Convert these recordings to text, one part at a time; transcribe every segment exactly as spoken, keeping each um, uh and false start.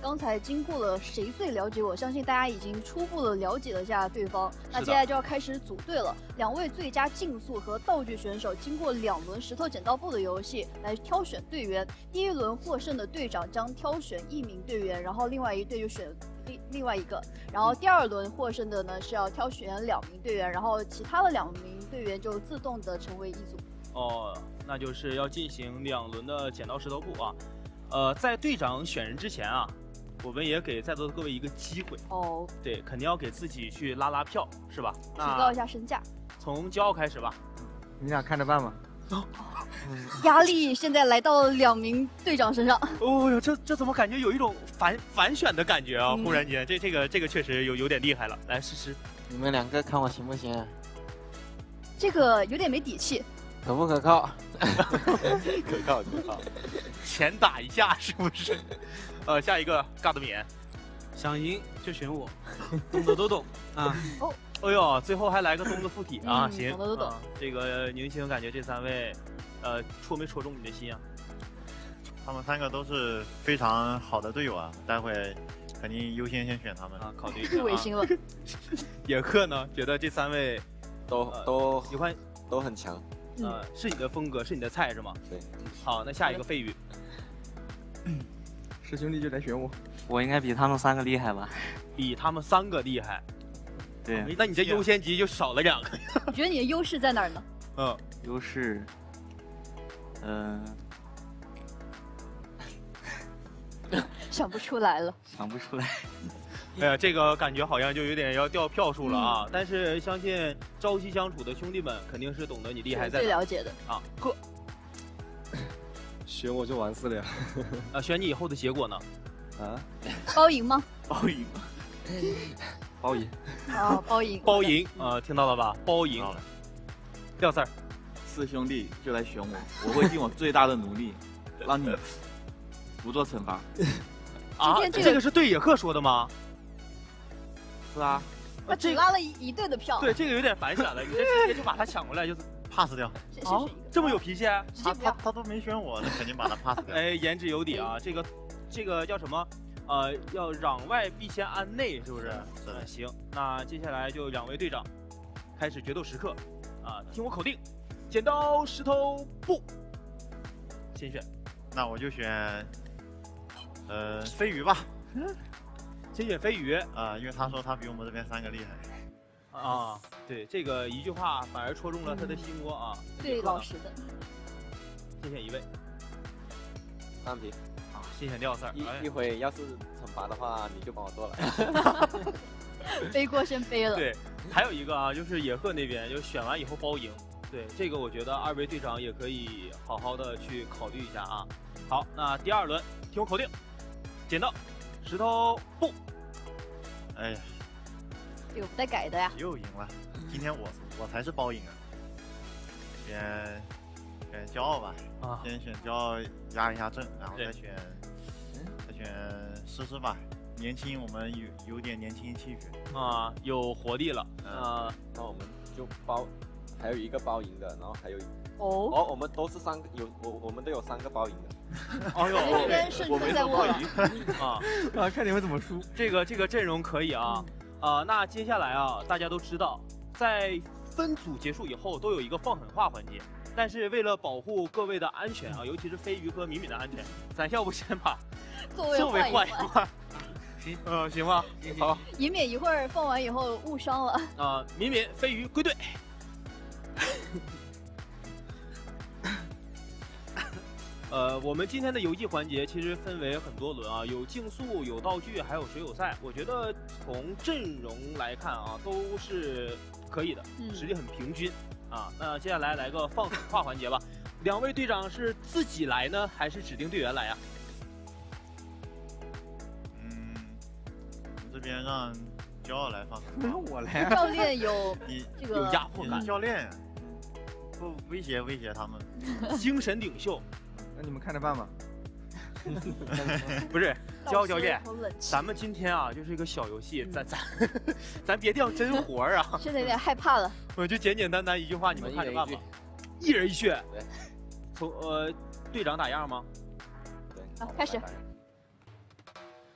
刚才经过了谁最了解我，相信大家已经初步的了解了一下对方。那接下来就要开始组队了。两位最佳竞速和道具选手经过两轮石头剪刀布的游戏来挑选队员。第一轮获胜的队长将挑选一名队员，然后另外一队就选另另外一个。然后第二轮获胜的呢是要挑选两名队员，然后其他的两名队员就自动的成为一组。 哦，那就是要进行两轮的剪刀石头布啊。呃，在队长选人之前啊。 我们也给在座的各位一个机会哦， 对，肯定要给自己去拉拉票，是吧？ 提高一下身价。 从骄傲开始吧， 你俩看着办吧。 哦，压力现在来到了两名队长身上。 哦哟，这这怎么感觉有一种反反选的感觉啊？嗯、忽然间，这这个这个确实有有点厉害了。来试试， 你们两个看我行不行、啊？ 这个有点没底气。 可不可靠？ 可靠可靠，钱打一下是不是？呃，下一个尬的免， 想赢就选我，懂的都懂啊。 哦， 哎呦，最后还来个东子附体啊！ 嗯、 行， 懂的都懂、 啊。这个宁青感觉这三位，呃，戳没戳中你的心啊？ 他们三个都是非常好的队友啊，待会肯定优先先选他们啊，考虑。 太违心了。 野客呢，觉得这三位都、呃、都喜欢， 都很强。 呃，是你的风格，是你的菜是吗？ 对。 好，那下一个飞鱼。 师兄弟就来选我， 我应该比他们三个厉害吧？ 比他们三个厉害。 对。 啊、那你这优先级就少了两个。 你觉得你的优势在哪儿呢？ 嗯， 优势，嗯、 呃，想不出来了。 想不出来。 哎呀，这个感觉好像就有点要掉票数了啊！嗯、但是相信朝夕相处的兄弟们肯定是懂得你厉害在哪， 最了解的啊。呵， 选我就完事了呀！ 啊，选你以后的结果呢？ 啊？ 包赢吗？ 包赢， 包赢。 啊，包赢。 包赢啊，听到了吧？包赢。廖四儿， 四兄弟就来选我，我会尽我最大的努力，让你不做惩罚。 啊， 这个、 这个是对野客说的吗？ 是啊， 他只拉了一一队的票。 对，这个有点反选了，你这直接就把他抢过来，就是 pass 掉。 啊，这么有脾气？ 他他他都没选我，那肯定把他 pass 掉。 哎，言之有理啊，这个这个叫什么？呃，要攘外必先安内，是不是？ 是的。 行，那接下来就两位队长开始决斗时刻啊，听我口令，剪刀石头布，先选。 那我就选，呃，飞鱼吧。 先选飞鱼啊，因为他说他比我们这边三个厉害。 啊，对，这个一句话反而戳中了他的心窝啊。 最老实的。 先选一位。 三皮。 啊，先选廖四儿。 一一会要是惩罚的话，你就帮我做了。 背锅先背了。 对，还有一个啊，就是野鹤那边就选完以后包赢。对，这个我觉得二位队长也可以好好的去考虑一下啊。好，那第二轮听我口令，剪刀石头布。 哎呀， 这个不带改的呀。 又赢了，今天我我才是包赢啊。选选骄傲吧，啊，先选骄傲压一下阵，然后再选再选诗诗吧。年轻，我们有有点年轻气血啊，有活力了啊。那我们就包，还有一个包赢的，然后还有哦哦，我们都是三个，有我我们都有三个包赢的。 哦呦， 这边胜出在握啊啊！看你们怎么输。 这个这个阵容可以啊啊！那接下来啊，大家都知道，在分组结束以后都有一个放狠话环节，但是为了保护各位的安全啊，尤其是飞鱼和敏敏的安全，咱要不先把座位换一换？行，嗯，行吧，好。 以免一会儿放完以后误伤了。 啊，敏敏、飞鱼归队。呃，我们今天的游戏环节其实分为很多轮啊，有竞速，有道具，还有水友赛。我觉得从阵容来看啊，都是可以的，实力很平均啊。那接下来来个放狠话环节吧。两位队长是自己来呢，还是指定队员来呀？ 嗯，我们这边让骄傲来放狠话。 让我来。 教练有你这个有压迫感， 教练不威胁威胁他们， 精神领袖。 那你们看着办吧。 不是，焦教练，咱们今天啊就是一个小游戏，咱咱咱别掉真活儿啊！ 现在有点害怕了。 我就简简单单一句话，你们看着办吧。一人一血。对。从呃，队长打样吗？ 对。 好，开始。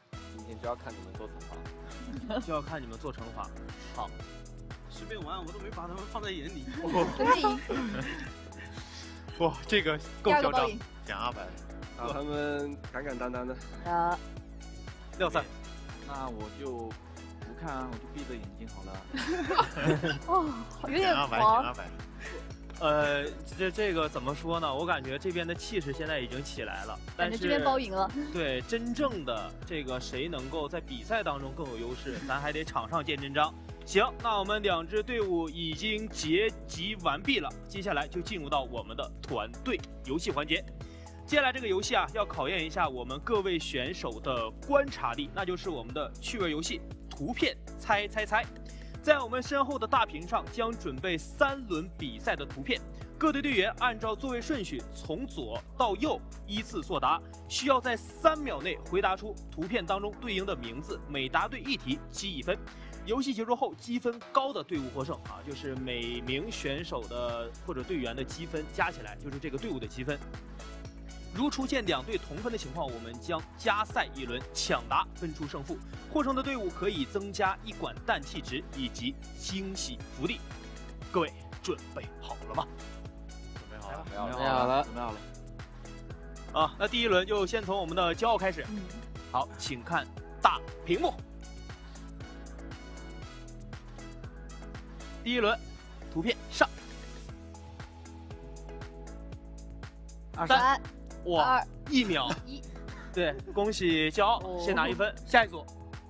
天就要看你们做惩罚， 就要看你们做惩罚。好， 随便玩，我都没把他们放在眼里。 随便赢。 哇，这个够嚣张， 减二百， 让他们敢敢当当的。 啊， 廖三， 那我就不看啊，我就闭着眼睛好了。 哦，有点二百，减狂。 二百。 呃，这这个怎么说呢？我感觉这边的气势现在已经起来了，但是感觉这边包赢了。 对，真正的这个谁能够在比赛当中更有优势，咱还得场上见真章。行，那我们两支队伍已经结集完毕了，接下来就进入到我们的团队游戏环节。接下来这个游戏啊，要考验一下我们各位选手的观察力，那就是我们的趣味游戏——图片猜猜猜。在我们身后的大屏上将准备三轮比赛的图片，各队队员按照座位顺序从左到右依次作答，需要在三秒内回答出图片当中对应的名字，每答对一题积一分。游戏结束后，积分高的队伍获胜啊，就是每名选手的或者队员的积分加起来就是这个队伍的积分。如出现两队同分的情况，我们将加赛一轮抢答分出胜负。获胜的队伍可以增加一管氮气值以及惊喜福利。各位准备好了吗？ 准备好了， 没有没了， 有了，准备好了。 啊，那第一轮就先从我们的骄傲开始。 嗯， 好，请看大屏幕。第一轮，图片上。 二三。 哇二， 一秒一， 对，恭喜骄傲， 哦先拿一分。下一组。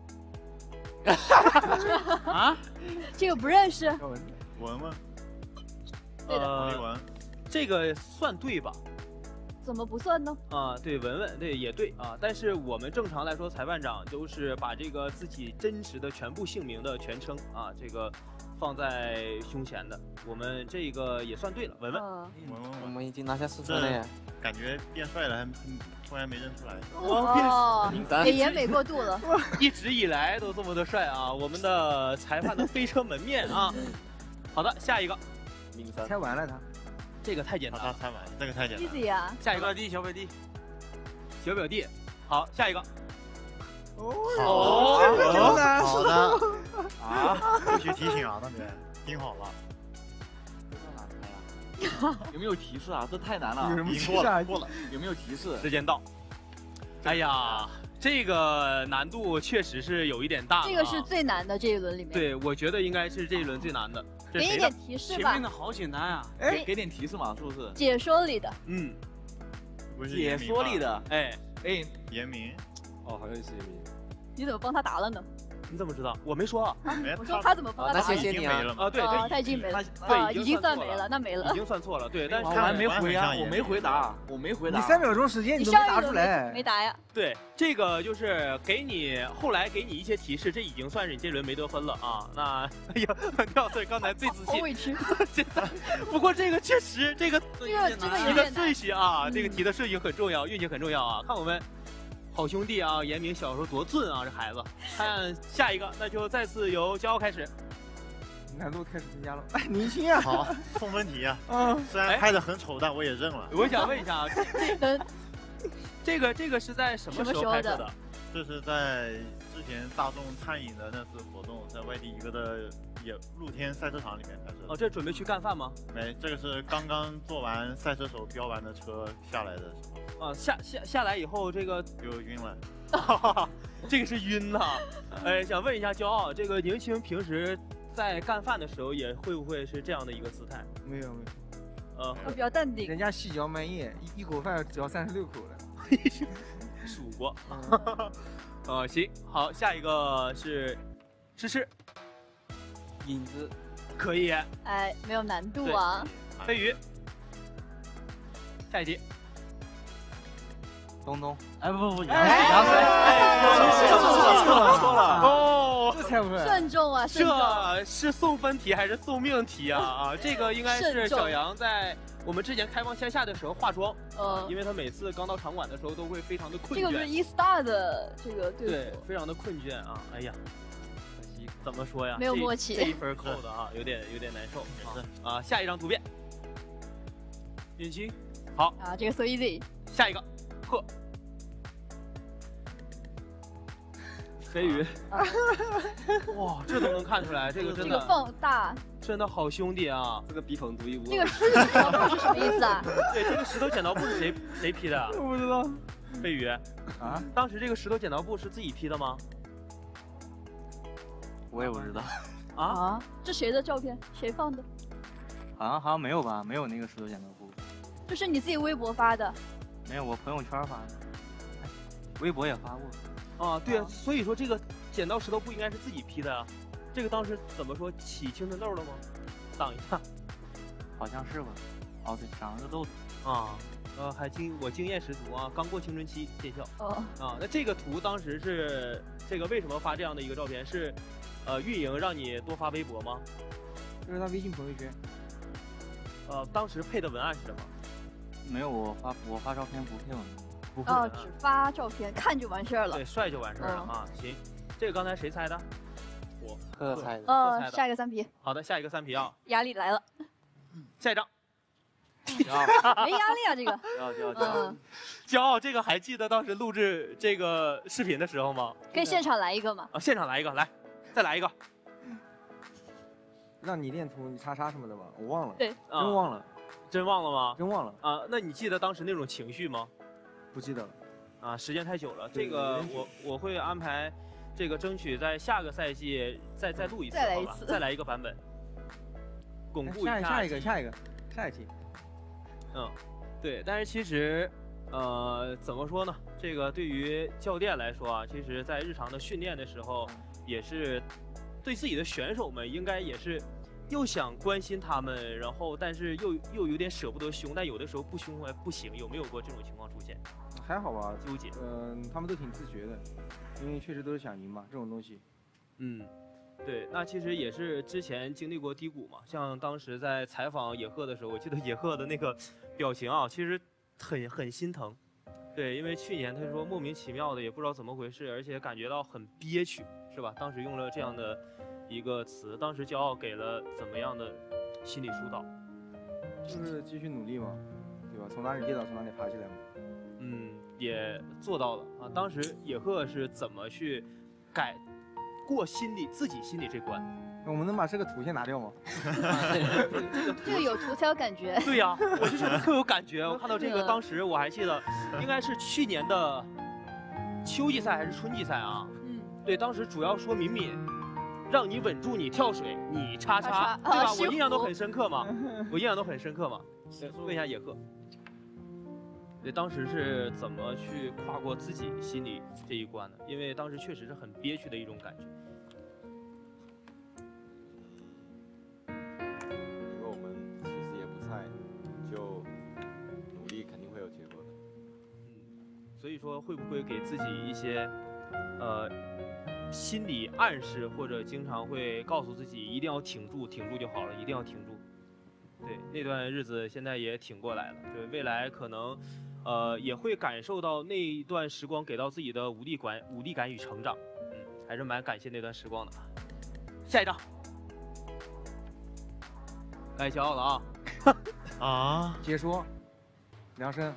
啊？ 这个不认识。 文文， 对的。 呃李文， 这个算对吧？ 怎么不算呢？ 啊，对，文文，对，也对啊。但是我们正常来说，裁判长都是把这个自己真实的全部姓名的全称啊，这个放在胸前的。我们这个也算对了，文文。 嗯。 文文， 我们已经拿下四分了耶！ 感觉变帅了，还突然没认出来。 哦，美颜美过度了。 一直以来都这么的帅啊！我们的裁判的飞车门面啊。好的，下一个。 明三。 猜完了他。 这个太简单了。 他猜完，这个太简单。 easy 啊。 下一个小表弟，小表弟， 小表弟。好，下一个。 哦， 好的，好的。 啊， 不许提醒啊，那边听好了。 有没有提示啊？这太难了。 有什么赢过了， 提示啊？ 过了。 有没有提示？ 时间到。哎呀，这个难度确实是有一点大。 这个是最难的这一轮里面。 对，我觉得应该是这一轮最难的。 给你点提示吧。 前面的好简单啊！ 哎，给点提示嘛，是不是？ 解说里的。 嗯。 解说里的。 哎哎， 严明。 哦，好像是严明。 你怎么帮他答了呢？ 你怎么知道？我没说啊。 我说他怎么帮他答？ 那谢谢你啊！ 啊，对对， 他已经没了。 对， 已经算没了，那没了。 已经算错了，对，但是我还没回啊，我没回答，我没回答。 你三秒钟时间你都没答出来， 没答呀？ 对，这个就是给你后来给你一些提示，这已经算是你这轮没得分了啊。那哎呀，廖四刚才最自信， 好委屈。 现在，不过这个确实，这个这个这个一个顺序啊，这个题的顺序很重要，运气很重要啊。看我们。好兄弟啊，严明小时候多俊啊，这孩子。看下一个，那就再次由骄傲开始。 难度开始增加了。哎，年轻啊！ 好，送分题啊。 嗯， 虽然拍的很丑，但我也认了。 我想问一下啊， 这这个这个是在什么时候拍摄的？ 这是在之前大众探影的那次活动，在外地一个的也露天赛车场里面拍摄。 哦，这准备去干饭吗？ 没，这个是刚刚做完赛车手标完的车下来的时候。 啊，下下下来以后，这个就晕了。 这个是晕呐。哎，想问一下骄傲，这个宁青平时在干饭的时候也会不会是这样的一个姿态？ 没有没有， 呃， 比较淡定。 人家细嚼慢咽，一一口饭只要三十六口的。 数过。呃，行，好，下一个是诗诗， 影子， 可以。 哎，没有难度啊。 飞鱼，下一题。 东东， 哎不不不， 杨水， 错了错了哦， 这猜不出来。 慎重啊，慎重。 这是送分题还是送命题啊？啊，这个应该是小杨在我们之前开放线下的时候化妆，呃，因为他每次刚到场馆的时候都会非常的困倦。 这个是 E Star 的这个队伍， 对，非常的困倦啊！哎呀，可惜怎么说呀？ 没有默契， 这一分扣的啊，有点有点难受啊！啊，下一张图片，允清，好啊，这个 so easy。 下一个，贺。 飞鱼，哇，这都能看出来，这个真的这个放大， 真的好兄弟啊！ 这个笔筒独一无二。 这个石头剪刀布是什么意思啊？ 对，这个石头剪刀布是谁谁批的？ 我不知道。 飞鱼啊，当时这个石头剪刀布是自己批的吗？ 我也不知道。 啊？啊这谁的照片？谁放的？ 好像好像没有吧，没有那个石头剪刀布。 这是你自己微博发的？ 没有，我朋友圈发的，微博也发过。 啊，对啊，所以说这个剪刀石头布应该是自己批的啊。这个当时怎么说起青春痘了吗？挡一下， 好像是吧。哦，对，长了个痘子。 啊，呃，还经我经验十足啊，刚过青春期见效。 哦。 啊，那这个图当时是这个为什么发这样的一个照片？是呃运营让你多发微博吗？ 这是他微信朋友圈。 呃，当时配的文案是什么？ 没有，我发我发照片不配文案。 不配文案。 哦，只发照片，看就完事儿了。 对，帅就完事儿了、嗯、啊。行，这个刚才谁猜的？我。 贺猜的。 哦，下一个三皮。 好的，下一个三皮啊。 压力来了。 下一张。 没压力啊，这个。 骄傲，骄傲，骄傲。 骄傲，这个还记得当时录制这个视频的时候吗？ 可以现场来一个吗？ 啊，现场来一个，来，再来一个。 让你练图，你叉叉什么的吧，我忘了。 对， 真忘了。 真忘了吗？ 真忘了啊！那你记得当时那种情绪吗？ 不记得了。 啊，时间太久了。这个我我会安排，这个争取在下个赛季再再录一次， 再来一次， 再来一个版本，巩固一下。 下一个，下一个，下一题。 嗯，对。但是其实，呃，怎么说呢？这个对于教练来说啊，其实在日常的训练的时候，也是对自己的选手们应该也是。又想关心他们，然后但是又又有点舍不得凶，但有的时候不凶还不行，有没有过这种情况出现？ 还好吧， 纠结。 嗯、呃，他们都挺自觉的，因为确实都是想赢嘛，这种东西。 嗯，对，那其实也是之前经历过低谷嘛，像当时在采访野鹤的时候，我记得野鹤的那个表情啊，其实很很心疼。对，因为去年他说莫名其妙的也不知道怎么回事，而且感觉到很憋屈，是吧？当时用了这样的。一个词，当时骄傲给了怎么样的心理疏导？ 就是继续努力嘛，对吧？从哪里跌倒从哪里爬起来嘛。 嗯，也做到了啊。当时野鹤是怎么去改过心理自己心里这关？ 我们能把这个图先拿掉吗？ 这个有图才有感觉。 对呀、啊，我就觉得特有感觉。我看到这个，当时我还记得，应该是去年的秋季赛还是春季赛啊？嗯，对，当时主要说敏敏。让你稳住，你跳水，你叉叉，对吧？我印象都很深刻嘛，我印象都很深刻嘛。问一下野鹤，对，当时是怎么去跨过自己心里这一关的？因为当时确实是很憋屈的一种感觉。 因为我们其实也不菜，就努力肯定会有结果的。 嗯，所以说会不会给自己一些，呃？心理暗示，或者经常会告诉自己一定要挺住，挺住就好了，一定要挺住。对，那段日子现在也挺过来了。对，未来可能，呃，也会感受到那一段时光给到自己的无力感、无力感与成长。嗯，还是蛮感谢那段时光的。下一张，该骄傲了啊！ 啊，解说。梁生，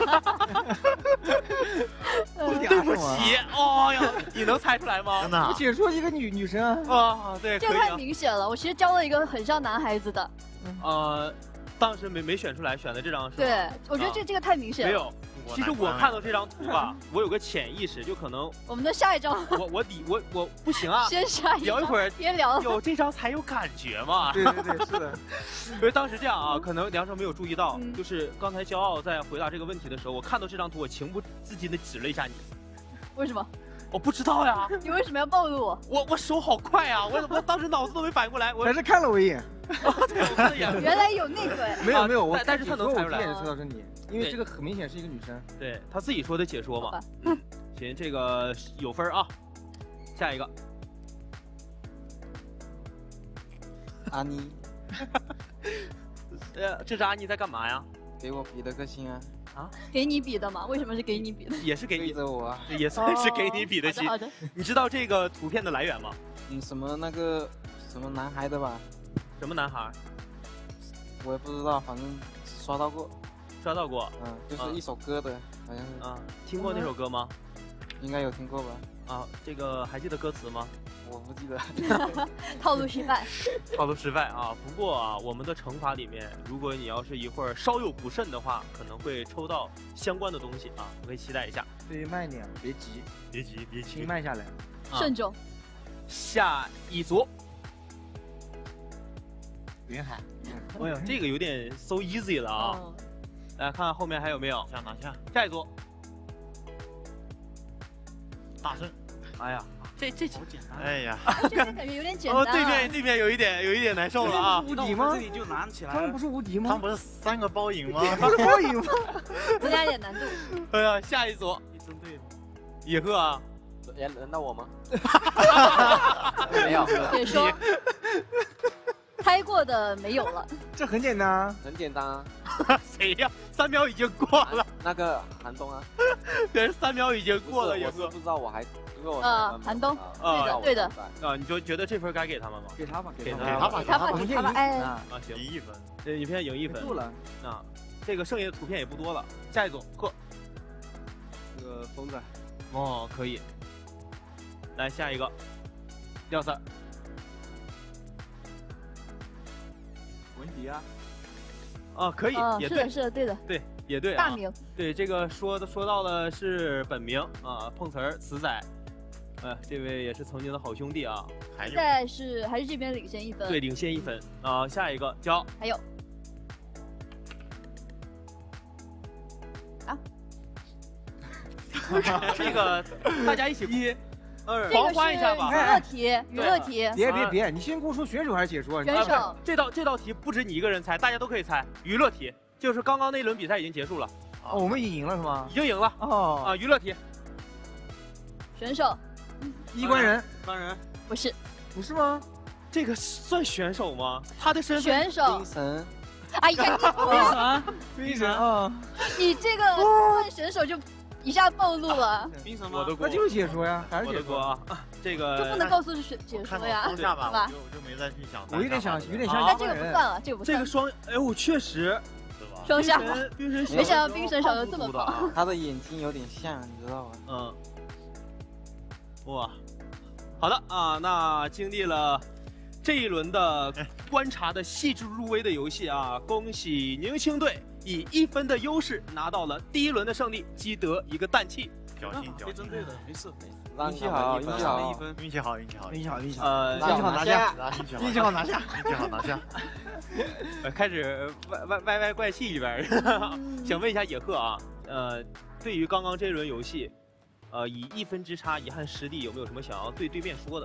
对不起，哦呀，你能猜出来吗？ 真的，我解说一个女女生啊，对， 这个太明显了。我其实教了一个很像男孩子的， 呃，当时没没选出来，选的这张是吧？ 对，我觉得这这个太明显了。 没有，其实我看到这张图吧，我有个潜意识，就可能我们的下一张， 我我底我我不行啊， 先下一聊一会儿， 别聊了， 有这张才有感觉嘛。 对对对，是的。 因为当时这样啊，可能梁生没有注意到，嗯、就是刚才骄傲在回答这个问题的时候，我看到这张图，我情不自禁的指了一下你。 为什么？ 我不知道呀。 你为什么要暴露我？ 我我手好快啊！我我当时脑子都没反应过来，我还是看了我一眼。 对，我看了一眼。 原来有那个。 没有没有，我但是他能猜出来。 我第一眼就知道是你，因为这个很明显是一个女生。 对他自己说的解说嘛。嗯，行，这个有分啊。下一个。 阿妮。 呃，这是阿妮在干嘛呀？ 给我比的个心啊！ 啊， 给你比的吗？为什么是给你比的？ 也是给你的我啊， 也算是给你比的心。 好的。 你知道这个图片的来源吗？ 嗯，什么那个什么男孩的吧？ 什么男孩？ 我也不知道，反正刷到过。 刷到过。 嗯，就是一首歌的，好像是。 啊，听过那首歌吗？ 应该有听过吧。 啊，这个还记得歌词吗？ 我不记得。 套路失败。 套路失败啊！不过啊，我们的惩罚里面，如果你要是一会儿稍有不慎的话，可能会抽到相关的东西啊，可以期待一下。 对，慢一点，别急， 别急，别急， 轻慢下来， 慎重。 下一组。 云海。 哎呦，这个有点 so easy 了啊！ 嗯、 来看看后面还有没有？ 下拿下。 下一组。 大圣。 哎呀。这这好简单， 哎呀， 这个感觉有点简单、啊。 哦，对面对面有一点有一点难受了啊！ 无敌吗？ 这里就难起来他们不是无敌吗？ 他们不是三个包赢吗？ 不是包赢吗？ 增加一点难度。 哎呀，下一组， 你针对吗？ 野鹤啊？ 哎，轮到我吗？没有。 别说。猜过的没有了。 这很简单， 很简单啊。 谁呀？三秒已经过了。 那个寒冬啊。 对，三秒已经过了，野鹤。 不知道我还。 呃，寒冬，对的，对的。 啊，你就觉得这分该给他们吗？ 给他吧， 给他吧， 给他吧，给他吧。哎， 啊，行，赢一分，这影片赢一分。 够了。 啊，这个剩下的图片也不多了。下一组，呵， 这个风仔。 哦，可以。来下一个，廖三。 文迪啊。 啊，可以，也对， 是的，是的，对的。 对。也对、啊， 大名对这个说的说到的是本名啊，碰瓷儿慈仔，呃，这位也是曾经的好兄弟啊。 现在是还是这边领先一分， 对，领先一分啊、呃。下一个骄还有啊， 这个大家一起一、二， 狂欢一下吧。 娱乐题，娱乐题。 别别别，你先跟我说选手还是解说？ 选手。 这道这道题不止你一个人猜，大家都可以猜。娱乐题。就是刚刚那一轮比赛已经结束了， 哦，我们已经赢了是吗？ 已经赢了哦啊！娱乐题， 选手， 衣冠人， 当然不是， 不是吗？ 这个算选手吗？他的身份选手， 冰神， 哎呀， 冰神， 冰神啊！ 你这个问选手就一下暴露了。 冰神吗？ 那就是解说呀，还是解说啊？这个就不能告诉是解说呀， 对吧？ 吧？ 我就没再去想， 我有点想，有点想， 但这个不算了，这个不算。 这个双，哎呦，确实。 双下巴， 冰神， 没想到冰神小的这么棒。 他的眼睛有点像，你知道吗？ 嗯。哇，好的啊，那经历了这一轮的观察的细致入微的游戏啊，恭喜宁青队以一分的优势拿到了第一轮的胜利，积得一个氮气。 侥幸，侥幸。 针对的，没事，没事。 运气好，运气好， 一分， 运气好，运气好， 运气好，运气好， 呃， 运气好拿下，运气好拿下， 运气好拿下。 开始歪歪歪歪怪气里边，想问一下野鹤啊，呃，对于刚刚这轮游戏，呃，以一分之差遗憾失利，有没有什么想要对对面说的？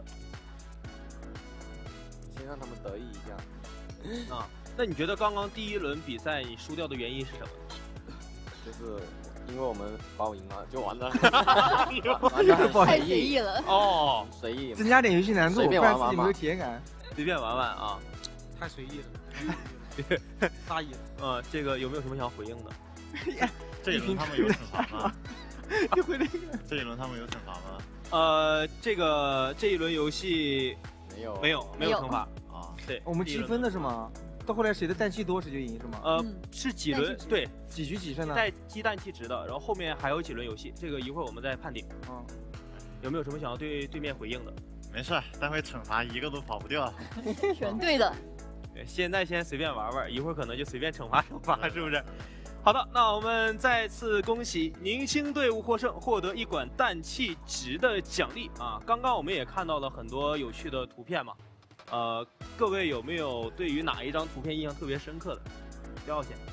先让他们得意一下。 啊，那你觉得刚刚第一轮比赛你输掉的原因是什么？ 就是因为我们包赢了，就完了。 太随意了。 哦， 随意。 增加点游戏难度， 随便玩玩没有体验感。 随便玩玩啊。 太随意了，大意了。 呃，这个有没有什么想要回应的？ 这一轮他们有惩罚吗？ 你回那个。 这一轮他们有惩罚吗？ 呃，这个这一轮游戏没有没有没有惩罚啊。 对， 我们积分的是吗？到后来谁的氮气多谁就赢是吗？ 呃，是几轮？对， 几局几胜呢？ 带积氮气值的，然后后面还有几轮游戏，这个一会儿我们再判定。 嗯， 有没有什么想要对对面回应的？ 没事，待会惩罚一个都跑不掉。 全对的。 现在先随便玩玩，一会儿可能就随便惩罚惩罚，是不是？好的，那我们再次恭喜宁青队伍获胜，获得一管氮气值的奖励啊！刚刚我们也看到了很多有趣的图片嘛，呃，各位有没有对于哪一张图片印象特别深刻的？骄傲先。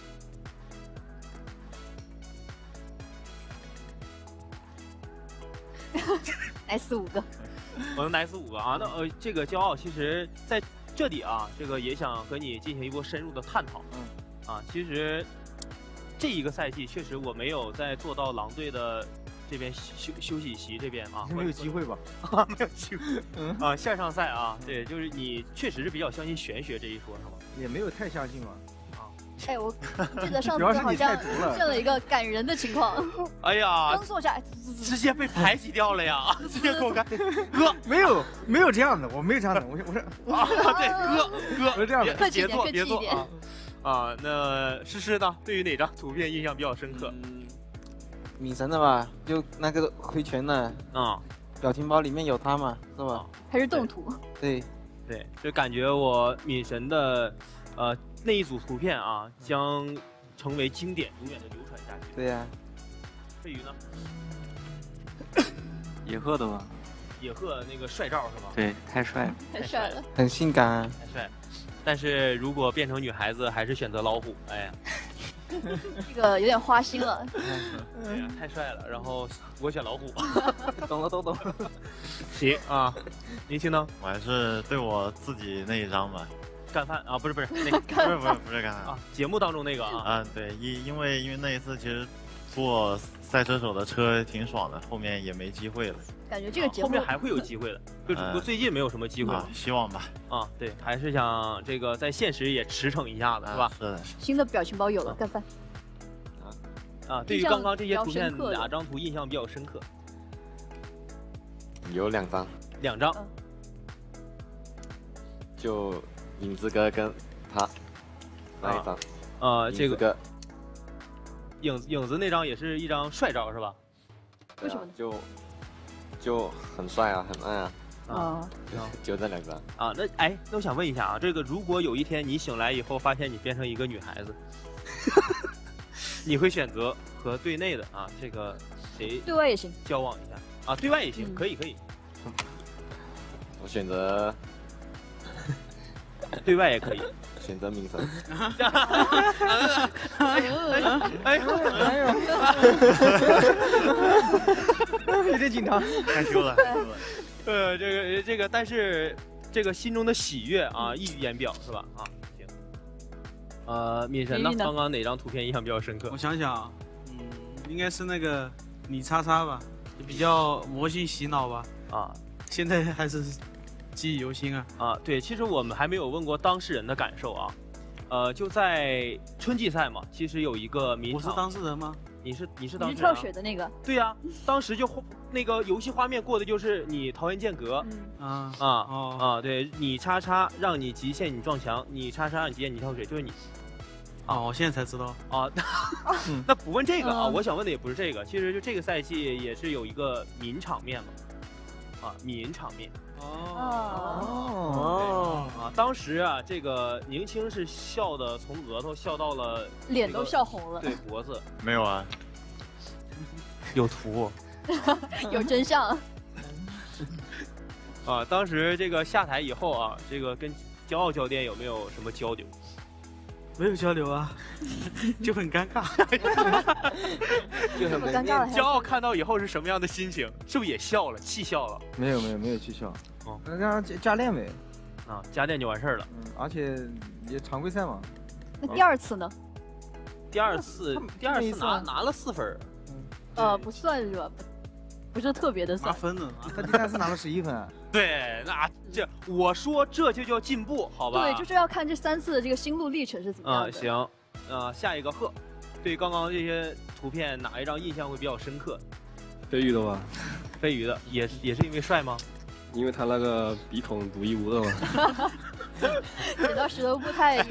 来四五个。 我能来四五个啊！那呃，这个骄傲其实在这里啊，这个也想和你进行一波深入的探讨。 嗯， 啊，其实这一个赛季确实我没有再做到狼队的这边休休息席这边啊， 没有机会吧？ 啊，没有机会。嗯啊，线上赛啊，对，就是你确实是比较相信玄学这一说，是吗？ 也没有太相信吧。 哎，我记得上次好像出现了一个感人的情况。 哎呀， 刚坐下来， 直接被排挤掉了呀！直接给我看，哥， 没有没有这样的，我没有这样的，我我是啊，对，哥哥， 我是这样的， 客气一点， 别做别做啊！啊，那诗诗呢？对于哪张图片印象比较深刻？ 嗯，闵神的吧，就那个挥拳的啊， 表情包里面有他嘛，是吧？ 还是动图？ 对， 对，就感觉我闵神的，呃那一组图片啊，将成为经典，永远的流传下去。 对呀、啊。 飞鱼呢？ 野鹤的吧？ 野鹤那个帅照是吧？ 对，太帅了， 太帅了， 很性感啊， 太帅了。但是如果变成女孩子，还是选择老虎。哎呀， 这个有点花心了。 对呀，太帅了。然后我选老虎。 懂了，都懂了。 行啊，您听呢？ 我还是对我自己那一张吧。 干饭啊，不是不是那个， 不是不是不是干饭啊，节目当中那个啊。 啊，对，因因为因为那一次其实坐赛车手的车挺爽的，后面也没机会了。 感觉这个节目、 啊、后面还会有机会的，就只不过最近没有什么机会、 啊，希望吧。 啊，对，还是想这个在现实也驰骋一下子，是吧？ 是的。 新的表情包有了，干饭。 啊，对于刚刚这些图片，哪张图印象比较深刻？ 有两张。 两张。 嗯、 就影子哥跟他那一张。 呃，这个。 影子影子那张也是一张帅照，是吧？ 为什么？ 就。就很帅啊，很爱啊， 啊， 就这两张啊。那哎，那我想问一下啊，这个如果有一天你醒来以后，发现你变成一个女孩子，你会选择和对内的啊这个谁对外也行交往一下啊？对外也行，嗯、可以可以。 我选择对外也可以。 选择闵神。 哎哎哎！ 有点紧张， 害羞了。 呃，这个这个，但是这个心中的喜悦啊，溢于言表，是吧？啊，行。呃，闵神呢？刚刚哪张图片印象比较深刻？ 我想想，嗯，应该是那个你叉叉吧，比较魔性洗脑吧。 啊， 现在还是。记忆犹新啊！ 啊，对，其实我们还没有问过当事人的感受啊。呃，就在春季赛嘛，其实有一个民场。 我是当事人吗？ 你是你是当事人、啊？你是跳水的那个？ 对呀、啊，当时就那个游戏画面过的就是你桃园剑阁， 嗯、 啊啊哦啊，对你叉叉让你极限你撞墙，你叉叉让你极限你跳水，就是你。 啊，我现在才知道啊。那不问这个啊，嗯、我想问的也不是这个，其实就这个赛季也是有一个民场面嘛，啊，民场面。 哦哦啊！当时啊，这个宁青是笑的，从额头笑到了脸都笑红了， 对脖子没有啊， 有图， 有真相啊！当时这个下台以后啊，这个跟骄傲教练有没有什么交流？ 没有交流啊，就很尴尬， 就很尴尬。 骄傲看到以后是什么样的心情？是不是也笑了，气笑了？ 没有没有没有气笑。 哦， 那让他加练呗。 啊，加练就完事儿了。 嗯，而且也常规赛嘛。 那第二次呢？ 第二次，第二次拿拿了四分。 嗯，呃，不算是吧？不是特别的算。 拿分了， 他第三次拿了十一分。 对，那这我说这就叫进步，好吧？ 对，就是要看这三次的这个心路历程是怎么样的。 嗯，行，呃，下一个贺，对刚刚这些图片哪一张印象会比较深刻？ 飞鱼的吧？ 飞鱼的也是也是因为帅吗？ 因为他那个鼻孔独一无二嘛。 剪刀石头布太。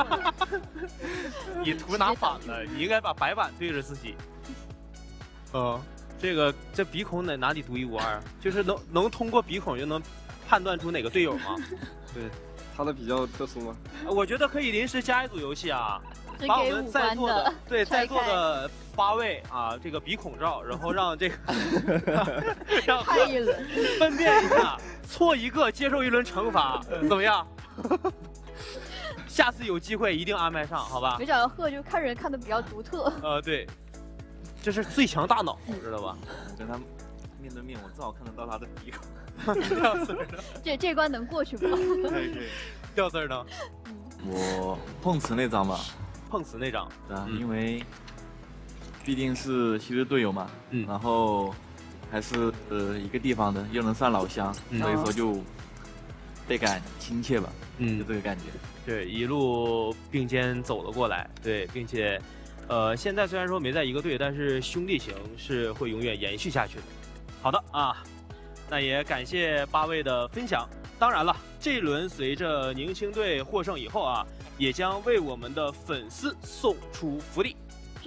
你图拿反了，你应该把白板对着自己。嗯。这个这鼻孔哪哪里独一无二？就是能能通过鼻孔就能判断出哪个队友吗？ 对，他的比较特殊吗？ 我觉得可以临时加一组游戏啊，把我们在座的对在座的八位啊这个鼻孔照，然后让这个让看一轮分辨一下，错一个接受一轮惩罚，怎么样？下次有机会一定安排上，好吧？ 没想到贺就看人看的比较独特。 呃，对。这是最强大脑，知道吧？ 跟他面对面，我正好看得到他的鼻孔。 掉字儿呢？ 这这关能过去吗？ 可以可以。掉字儿呢？ 我碰瓷那张吧。 碰瓷那张？ 对啊，嗯、因为毕竟是昔日队友嘛，嗯，然后还是呃一个地方的，又能算老乡，嗯、所以说就倍感亲切吧。嗯，就这个感觉。 对，一路并肩走了过来，对，并且。呃，现在虽然说没在一个队，但是兄弟情是会永远延续下去的。好的啊，那也感谢八位的分享。当然了，这一轮随着宁青队获胜以后啊，也将为我们的粉丝送出福利。 是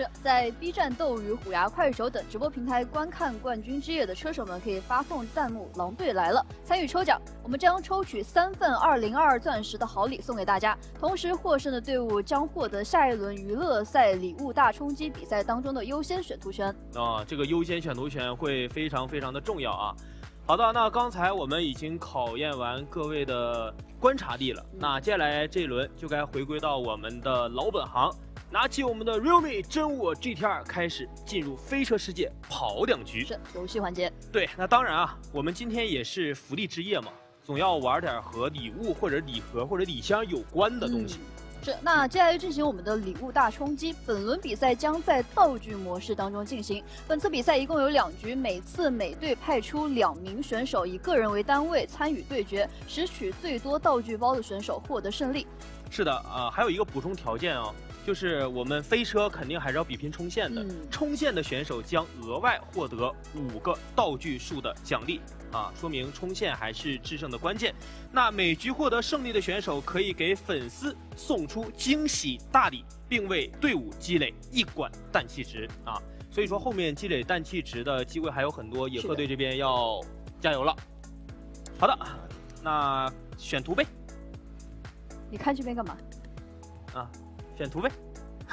是在 B 站、斗鱼、虎牙、快手等直播平台观看冠军之夜的车手们，可以发送弹幕“狼队来了”参与抽奖。我们将抽取三份二零二二钻石的好礼送给大家，同时获胜的队伍将获得下一轮娱乐赛礼物大冲击比赛当中的优先选图权。 啊，这个优先选图权会非常非常的重要啊。好的，那刚才我们已经考验完各位的观察力了，那接下来这一轮就该回归到我们的老本行。 拿起我们的 Realme 真我 G T 二，开始进入飞车世界跑两局。 是游戏环节。 对，那当然啊，我们今天也是福利之夜嘛，总要玩点和礼物或者礼盒或者礼箱有关的东西。 嗯、是，那接下来进行我们的礼物大冲击。本轮比赛将在道具模式当中进行。本次比赛一共有两局，每次每队派出两名选手，以个人为单位参与对决，拾取最多道具包的选手获得胜利。 是的，啊、呃，还有一个补充条件啊。 就是我们飞车肯定还是要比拼冲线的，嗯、冲线的选手将额外获得五个道具数的奖励啊，说明冲线还是制胜的关键。那每局获得胜利的选手可以给粉丝送出惊喜大礼，并为队伍积累一管氮气值啊。所以说后面积累氮气值的机会还有很多，野鹤队这边要加油了。好的，那选图呗。 你看这边干嘛？ 啊。 选图呗，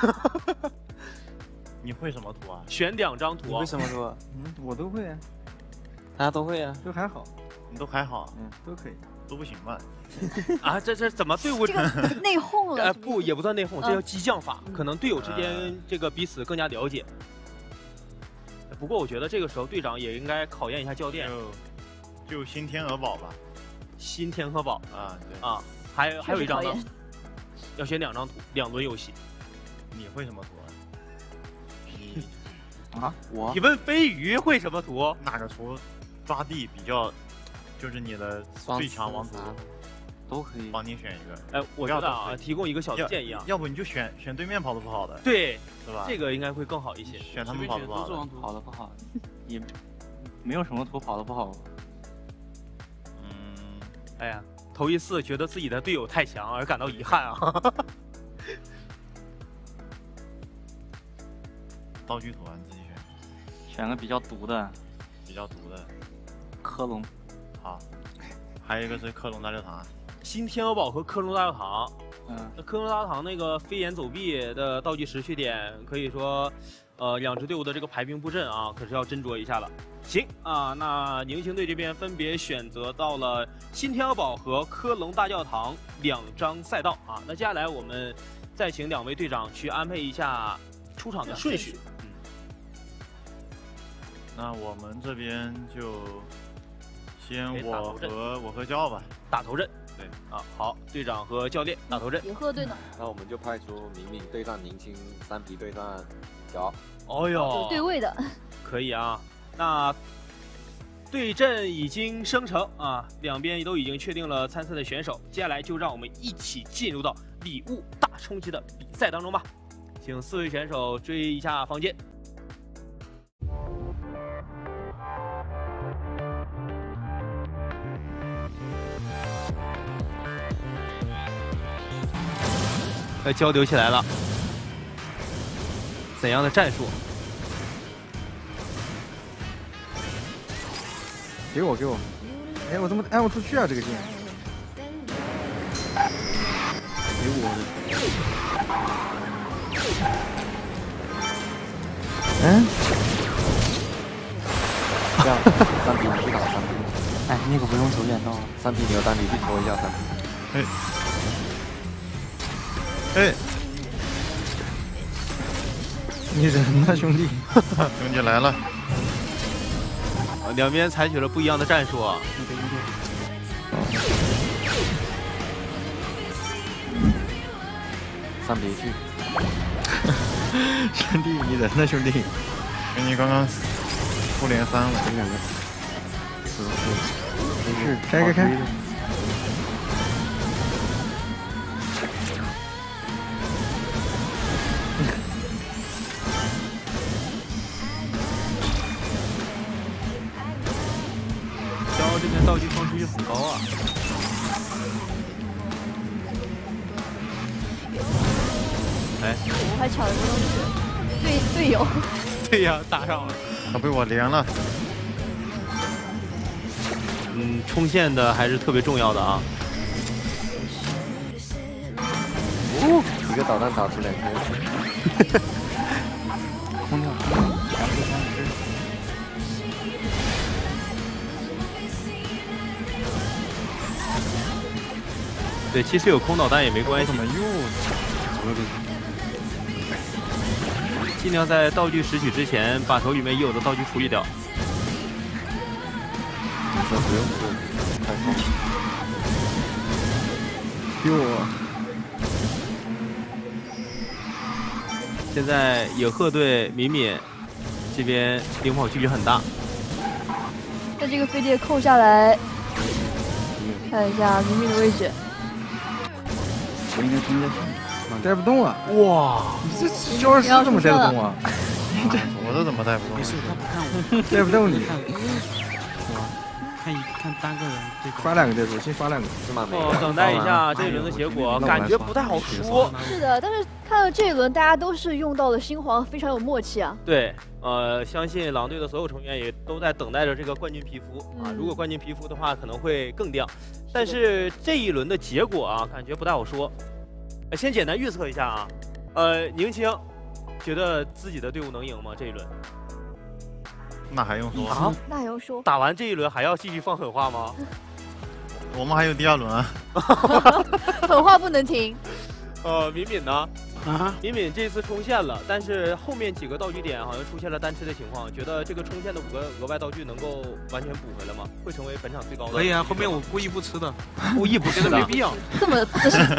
你会什么图啊？ 选两张图、啊。 你会什么图？ 嗯，我都会啊， 大家都会啊， 都还好， 你都还好， 嗯，都可以， 都不行吧？ 啊，这这怎么队伍这个内讧了？ 呃，不，也不算内讧，这叫激将法，嗯、可能队友之间这个彼此更加了解。不过我觉得这个时候队长也应该考验一下教练， 就就新天鹅堡吧， 新天鹅堡啊，对啊，还有还有一张呢。 要选两张图，两轮游戏。 你会什么图啊？ 你啊，我你问飞鱼会什么图？ 哪个图抓地比较，就是你的最强王图， 都可以帮你选一个。 哎，我觉得啊，提供一个小的建议啊， 要不你就选选对面跑得不好的， 对， 是吧？ 这个应该会更好一些。 选他们跑得不好的， 跑得不好，也没有什么图跑得不好。 嗯， 哎呀。 头一次觉得自己的队友太强而感到遗憾啊！ 道具图啊，你自己选， 选个比较毒的， 比较毒的， 科隆。 好，还有一个是科隆大教堂， 新天鹅堡和科隆大教堂。 嗯， 那科隆大教堂那个飞檐走壁的倒计时缺点，可以说，呃，两支队伍的这个排兵布阵啊，可是要斟酌一下了。 行啊，那宁青队这边分别选择到了新天鹅堡和科隆大教堂两张赛道啊。那接下来我们再请两位队长去安排一下出场的顺序。嗯， 那我们这边就先我和我和骄傲吧， 打头阵。 对啊，好，队长和教练打头阵。 野鹤队呢？ 那我们就派出明明对战宁青，三皮对战骄傲。 哦哟， 有对位的， 可以啊。 那对阵已经生成啊，两边都已经确定了参赛的选手。接下来就让我们一起进入到礼物大冲击的比赛当中吧。请四位选手追一下房间。快交流起来了，怎样的战术？ 给我，给我！哎，我怎么按不出去啊？这个键。给我的。嗯。这样，三皮你去打三皮。 哎，那个不用走远道。 三皮你要单皮去拖一下三皮。 哎。哎。 你人呢，兄弟？ 兄弟来了。 两边采取了不一样的战术啊！ 三别去，兄弟，你人呢，兄弟？ 给你刚刚复联三了，这两个， 是是，没事，开开开。 这边道具放出去很高啊！ 哎，我还抢了个东西。 队队友。 对呀，打上了， 他被我连了。 嗯，冲线的还是特别重要的啊。 哦，一个导弹打出两个。空调，两个三十。 对，其实有空导弹也没关系。 怎么又？ 尽量在道具拾取之前，把手里面已有的道具处理掉。 这不用说，太疯了。哟。 现在野鹤对敏敏这边领跑距离很大。 那这个飞碟扣下来，看一下敏敏的位置。 我应该盯着线，带不动啊！ 哇， 你这肖尔斯怎么带得动啊？ 我这怎么带不动？ 没事，他不看我， 带不动你。 看一看单个人， 发两个再说，先发两个。 哦，等待一下这一轮的结果，感觉不太好说。 是的，但是看到这一轮，大家都是用到了星皇，非常有默契啊。 对，呃，相信狼队的所有成员也都在等待着这个冠军皮肤啊。如果冠军皮肤的话，可能会更亮。但是这一轮的结果啊，感觉不太好说。先简单预测一下啊，呃，宁青觉得自己的队伍能赢吗？这一轮？ 那还用说啊？ 那还用说？ 打完这一轮还要继续放狠话吗？ 我们还有第二轮啊！ 狠话不能停。 呃，敏敏呢？ 啊， 敏敏这次冲线了，但是后面几个道具点好像出现了单吃的情况，觉得这个冲线的五个额外道具能够完全补回来吗？会成为本场最高的？ 可以啊，后面我故意不吃的， 故意不吃的， 没必要。 这么自信？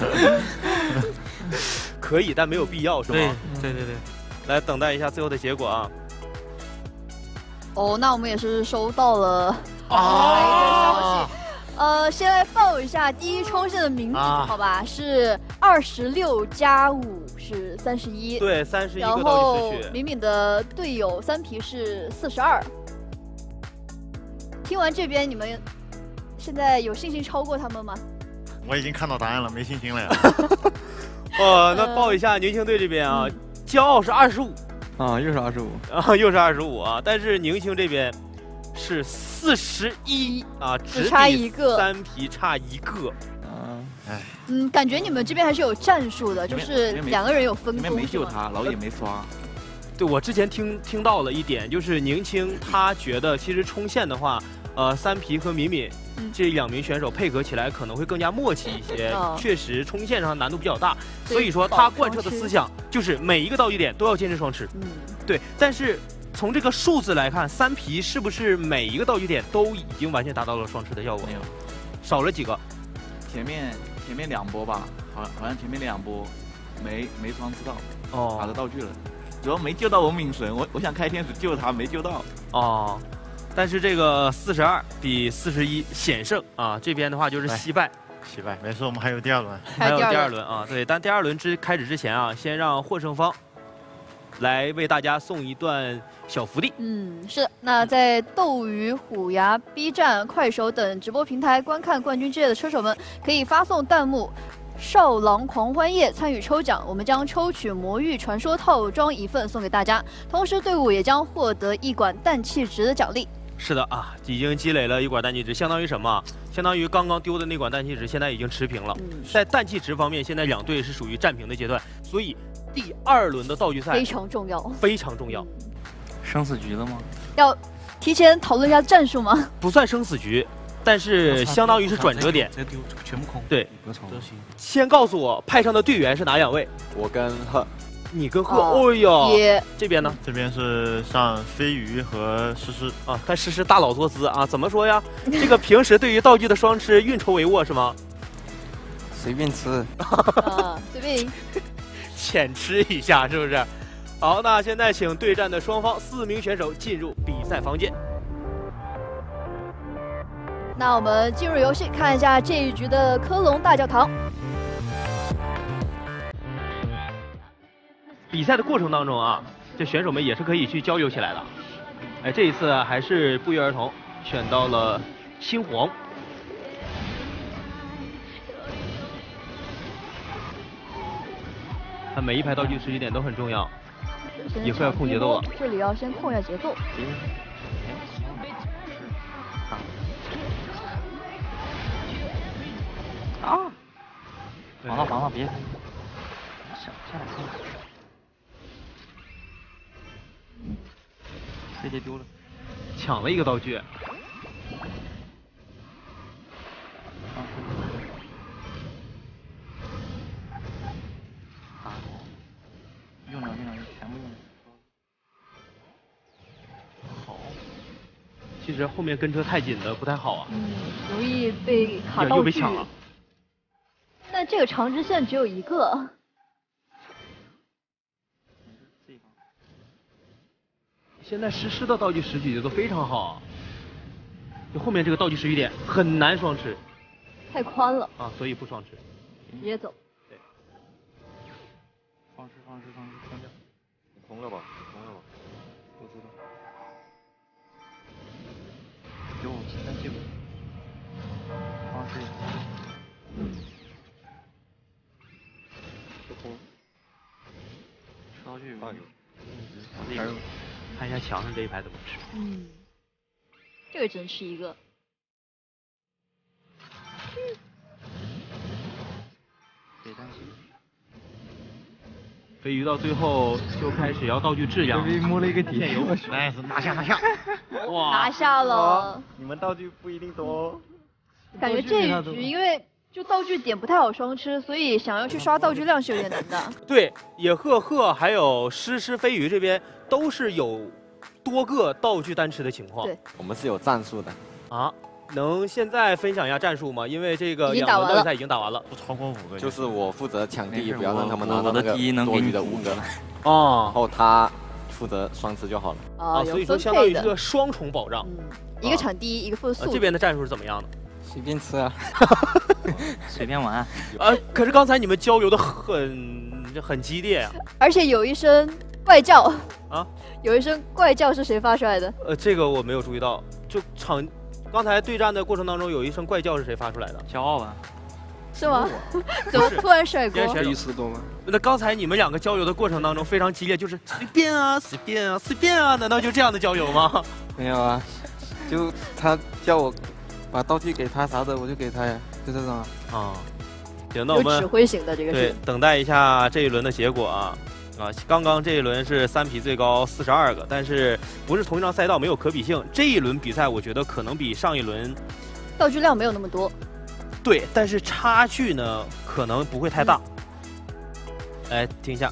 可以，但没有必要，是吗？ 对对对对。 来等待一下最后的结果啊！ 哦，那我们也是收到了啊一个消息。呃，先来报一下第一冲线的名字，啊、好吧？是二十六加五是三十一， 对，三十一个然道具后失血。 敏敏的队友三皮是四十二。听完这边，你们现在有信心超过他们吗？ 我已经看到答案了，没信心了呀。 哦，那报一下宁青队这边啊，骄傲是二十五啊，又是二十五啊，又是二十五啊，但是宁青这边。是四十一啊，只差一个， 三皮差一个。 嗯， 哎， 嗯，感觉你们这边还是有战术的，就是两个人有分工。 没救他，老野没刷。 对，我之前听听到了一点，就是宁青他觉得其实冲线的话，呃，三皮和敏敏这两名选手配合起来可能会更加默契一些。 嗯、 确实，冲线上难度比较大，所以说他贯彻的思想就是每一个道具点都要坚持双吃。 嗯， 对，但是。从这个数字来看，三皮是不是每一个道具点都已经完全达到了双吃的效果？ 没有， 少了几个。 前面前面两波吧，好好像前面两波没没双吃到， 哦， 打的道具了，主要没救到我敏神，我我想开天使救他没救到。 哦，但是这个四十二比四十一险胜啊，这边的话就是惜败。 惜败，没事，我们还有第二轮， 还有第二轮啊，对，但第二轮之开始之前啊，先让获胜方来为大家送一段小福利。 嗯，是的。那在斗鱼、虎牙、B 站、快手等直播平台观看冠军之夜的车手们，可以发送弹幕“少狼狂欢夜”参与抽奖，我们将抽取魔域传说套装一份送给大家，同时队伍也将获得一管氮气值的奖励。 是的啊，已经积累了一管氮气值，相当于什么？相当于刚刚丢的那管氮气值，现在已经持平了。 嗯、 在氮气值方面，现在两队是属于战平的阶段，所以第二轮的道具赛非常重要， 非常重要。 生死局了吗？ 要提前讨论一下战术吗？ 不算生死局，但是相当于是转折点。 直接丢全部空。 对， 都行。 先告诉我派上的队员是哪两位？ 我跟贺。 你跟贺，哦哟， 也这边呢？ 这边是上飞鱼和诗诗啊，看诗诗大老坐姿啊，怎么说呀？这个平时对于道具的双吃运筹帷幄是吗？ 随便吃， 啊，随便浅吃一下是不是？好，那现在请对战的双方四名选手进入比赛房间。 那我们进入游戏，看一下这一局的科隆大教堂。 比赛的过程当中啊，这选手们也是可以去交流起来的。哎，这一次还是不约而同选到了星皇。它每一排道具时机点都很重要。 野鹤要控节奏了， 这里要先控一下节奏。 啊！防了防了，别！下下来下来。C J 丢了， 抢了一个道具。 用了用了，全部用了。 好，其实后面跟车太紧的不太好啊。 嗯，容易被卡道具。 又被抢了。 但这个长直线只有一个。 现在实施的道具拾取节奏非常好，就后面这个道具拾取点很难双持。 太宽了。 啊，所以不双持。 直接走。 放矢放矢放矢放掉， 你空了吧？你空了吧？ 不知道。给我再借我。放矢。嗯。 不空。 道具。 大牛。 还有，看一下墙上这一排怎么吃。 嗯。这个只能吃一个。 别担心。 飞鱼到最后就开始要道具质量， 摸了一个底线， nice， 拿下拿下， 哇， 拿下了。 你们道具不一定多。 感觉这一局因为就道具点不太好双吃，所以想要去刷道具量是有点难的。 对，野鹤鹤还有诗诗飞鱼这边都是有多个道具单吃的情况。 对， 我们是有战术的。 啊。 能现在分享一下战术吗？因为这个两轮比赛已经打完了， 不超过五个。 就是我负责抢第一，不要让他们拿到那个多余的五个。 哦， 然后他负责双吃就好了。 啊， 所以说相当于是个双重保障。 嗯，一个抢第一，一个负速。 这边的战术是怎么样的？ 随便吃啊， 随便玩。 呃，可是刚才你们交流的很很激烈啊。 而且有一声怪叫啊， 有一声怪叫是谁发出来的？ 呃，这个我没有注意到，就场。 刚才对战的过程当中，有一声怪叫是谁发出来的？ 骄傲吧？ 是吗？怎么突然甩锅？ 第一次多吗？ 那刚才你们两个交流的过程当中非常激烈，就是随便啊，随便啊，随便啊，难道就这样的交流吗？ 没有啊，就他叫我把道具给他啥的，我就给他呀，就这种啊。 啊，行，那我们有指挥型的这个是。 对，等待一下这一轮的结果啊。 啊，刚刚这一轮是三匹最高四十二个，但是不是同一张赛道，没有可比性。这一轮比赛，我觉得可能比上一轮道具量没有那么多。 对，但是差距呢，可能不会太大。嗯、来听一下。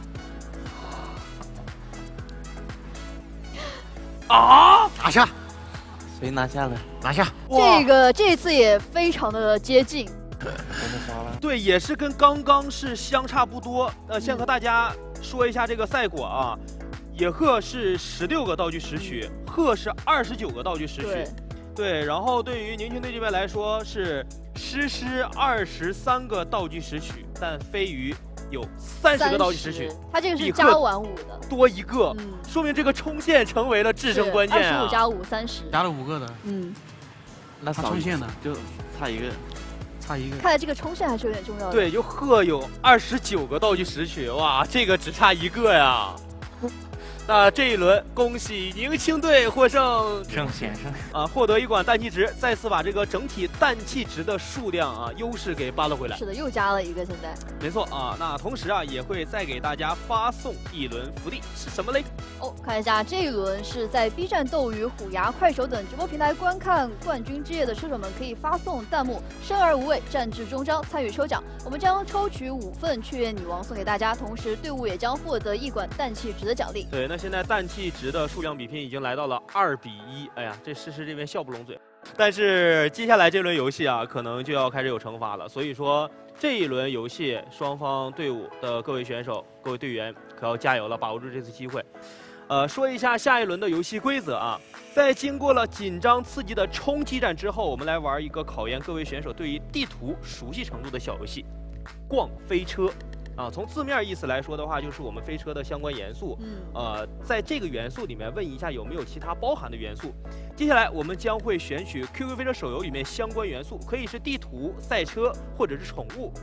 啊！ 拿下！ 谁拿下了？ 拿下！ 这个这次也非常的接近。 对，也是跟刚刚是相差不多。呃，先和大家说一下这个赛果啊，野鹤是十六个道具拾取，鹤是二十九个道具拾取。对，然后对于年轻队这边来说是诗诗二十三个道具拾取，但飞鱼有三十个道具拾取。 他这个是加完五的， 多一个，嗯、说明这个冲线成为了制胜关键啊！ 二十五加五，三十， 加了五个的。 嗯， 那冲线呢？ 就差一个。 差一个， 看来这个冲线还是有点重要的。 对，就鹤有二十九个道具拾取，哇，这个只差一个呀。那这一轮，恭喜宁青队获胜， 胜险胜啊，获得一管氮气值，再次把这个整体氮气值的数量啊优势给扳了回来。 是的，又加了一个，现在。 没错啊，那同时啊也会再给大家发送一轮福利，是什么嘞？ 哦，看一下这一轮是在 B 站、斗鱼、虎牙、快手等直播平台观看冠军之夜的车手们可以发送弹幕“生而无畏，战至终章”参与抽奖。我们将抽取五份雀跃女王送给大家，同时队伍也将获得一管氮气值的奖励。 对，那现在氮气值的数量比拼已经来到了二比一。哎呀，这诗诗这边笑不拢嘴。但是接下来这轮游戏啊，可能就要开始有惩罚了。所以说这一轮游戏，双方队伍的各位选手、各位队员可要加油了，把握住这次机会。呃，说一下下一轮的游戏规则啊。在经过了紧张刺激的冲击战之后，我们来玩一个考验各位选手对于地图熟悉程度的小游戏——逛飞车。啊，从字面意思来说的话，就是我们飞车的相关元素。嗯，呃，在这个元素里面问一下有没有其他包含的元素。接下来我们将会选取 Q Q 飞车手游里面相关元素，可以是地图、赛车或者是宠物。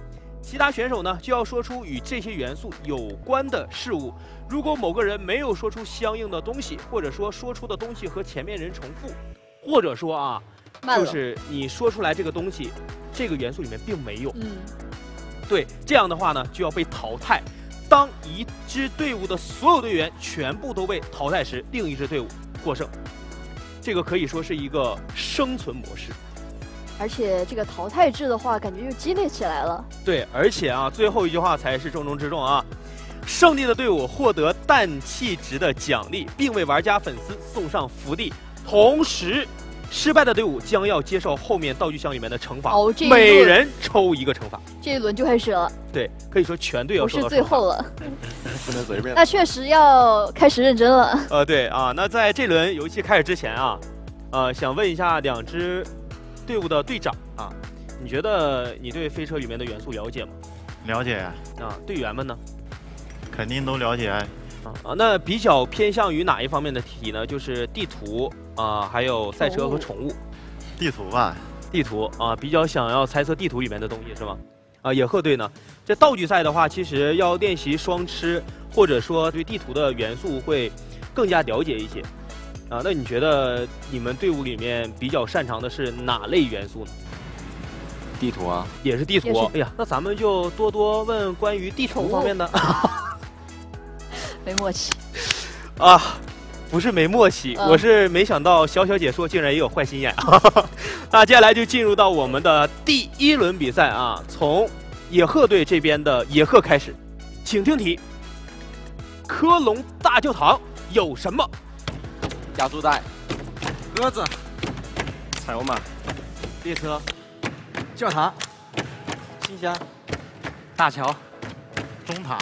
其他选手呢就要说出与这些元素有关的事物。如果某个人没有说出相应的东西，或者说说出的东西和前面人重复，或者说啊，就是你说出来这个东西，这个元素里面并没有。嗯，对，这样的话呢就要被淘汰。当一支队伍的所有队员全部都被淘汰时，另一支队伍获胜。这个可以说是一个生存模式。 而且这个淘汰制的话，感觉又激烈起来了。 对，而且啊，最后一句话才是重中之重啊！胜利的队伍获得氮气值的奖励，并为玩家粉丝送上福利。同时，失败的队伍将要接受后面道具箱里面的惩罚，哦、每人抽一个惩罚。 这一轮就开始了。 对，可以说全队要受到惩罚。 不是最后了， 不能随便。 那确实要开始认真了。 呃，对啊，那在这轮游戏开始之前啊，呃，想问一下两支队伍的队长啊，你觉得你对飞车里面的元素了解吗？ 了解啊。队员们呢？ 肯定都了解啊。 啊，那比较偏向于哪一方面的题呢？就是地图啊，还有赛车和宠物。 地图吧， 地图啊，比较想要猜测地图里面的东西是吗？啊，野鹤队呢？这道具赛的话，其实要练习双吃，或者说对地图的元素会更加了解一些。啊，那你觉得你们队伍里面比较擅长的是哪类元素呢？ 地图啊， 也是地图。哎呀，那咱们就多多问关于地图方面的。 没默契。 啊，不是没默契，嗯、我是没想到小小解说竟然也有坏心眼。那接下来就进入到我们的第一轮比赛啊，从野鹤队这边的野鹤开始，请听题：科隆大教堂有什么？ 加速带、 鸽子、 彩虹马、 列车、教堂、 信箱、 大桥、 钟塔。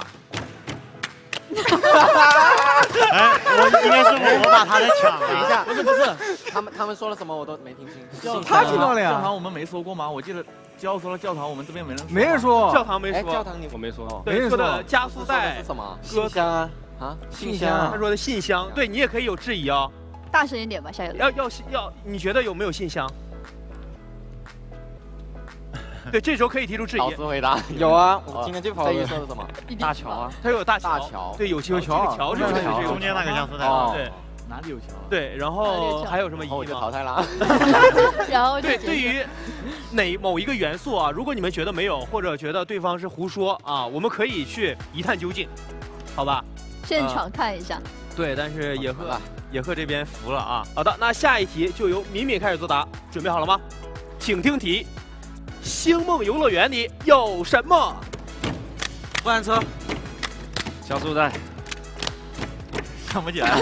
哎，我应该是我我把他的抢了。 等一下，不是不是，他们他们说了什么我都没听清。 他听到了呀。教堂我们没说过吗？我记得教说了教堂，我们这边没人说。 没人说。 教堂没说。 教堂你我没说。 没人说的加速带是什么？信箱啊啊，信箱。 他说的信箱，对你也可以有质疑啊。 大声一点吧，下一轮。 要要要，你觉得有没有信箱？对，这时候可以提出质疑。 老实回答。有啊，我今天就跑了。说的什么？ 大桥啊， 它有大大桥。 对，有有桥，桥就是桥， 中间那个加速带。 对， 哪里有桥？ 对，然后还有什么疑义吗？ 淘汰了。 然后对，对于哪某一个元素啊，如果你们觉得没有，或者觉得对方是胡说啊，我们可以去一探究竟，好吧？ 现场看一下。 对，但是野鹤野鹤这边服了啊。好的，那下一题就由敏敏开始作答，准备好了吗？请听题。星梦游乐园里有什么？ 过山车、 加速带， 想不起来。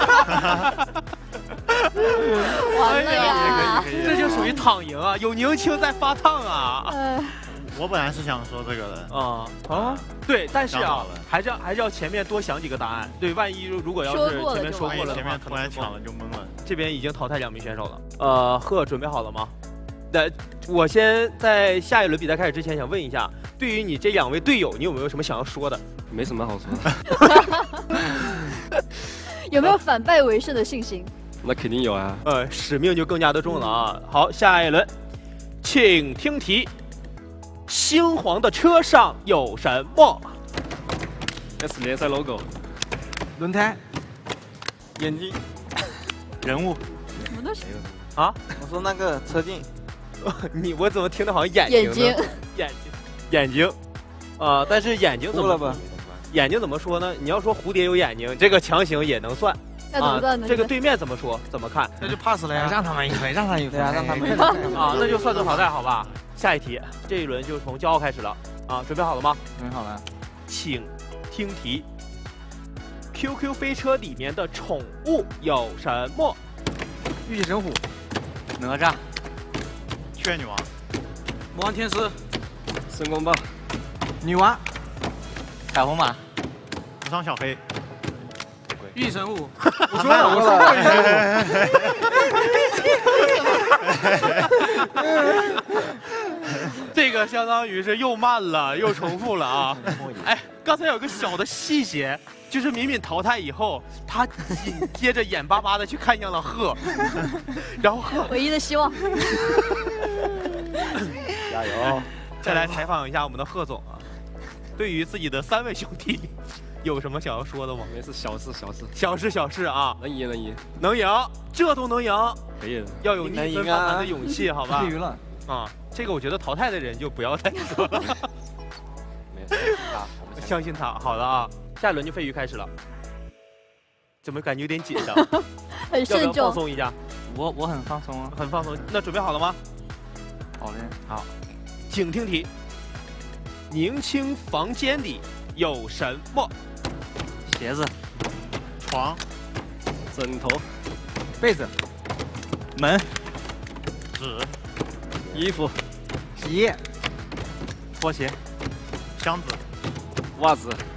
完了呀！ 这就属于躺赢啊，有宁青在发烫啊。 呃、 我本来是想说这个的啊啊，对，但是啊，还是要还是要前面多想几个答案。对，万一如果要是前面说过了， 前面突然抢了就懵了。 这边已经淘汰两名选手了。呃，贺准备好了吗？那我先在下一轮比赛开始之前，想问一下，对于你这两位队友，你有没有什么想要说的？ 没什么好说的。有没有反败为胜的信心？ 那肯定有啊。 呃，使命就更加的重了啊。好，下一轮，请听题：星皇的车上有什么 ？S 联赛 logo。 轮胎。 眼睛。 人物。 什么东西？ 啊？ 我说那个车镜。 你我怎么听的好像眼睛？眼睛，眼睛，眼睛，啊！但是眼睛怎么吧？ 眼睛怎么说呢？你要说蝴蝶有眼睛，这个强行也能算。 那怎么算呢？ 这个对面怎么说？怎么看？ 那就 pass 了呀！ 让他们一回，让他一回啊！让他们啊！那就算作淘汰，好吧？下一题，这一轮就从骄傲开始了啊！准备好了吗？ 准备好了， 请听题。Q Q 飞车里面的宠物有什么？ 玉帝神虎、 哪吒。 雀女王、 魔王天师、 申公豹、 女娲、 彩虹马、 无双小黑、 玉帝神虎。我说了，我说过这个相当于是又慢了又重复了啊！哎，刚才有个小的细节。就是敏敏淘汰以后，他紧接着眼巴巴的去看向了鹤，然后鹤唯一的希望。 加油！ 再来采访一下我们的贺总啊，对于自己的三位兄弟，有什么想要说的吗？ 没事，小事小事， 小事小事啊， 能赢能赢能赢，这都能赢， 可以的， 要有逆风翻盘的勇气，好吧？ 至于了啊，这个我觉得淘汰的人就不要再说了。 没事，他，我们相信他。好的啊，下一轮就飞鱼开始了。怎么感觉有点紧张？ 很慎重。 要不要放松一下？ 我我很放松啊， 很放松。那准备好了吗？ 好嘞。 好，请听题：宁清房间里有什么？ 鞋子、 床、 枕头、 被子、门、 纸、 衣服、 洗衣液、 拖鞋、 箱子、 袜子、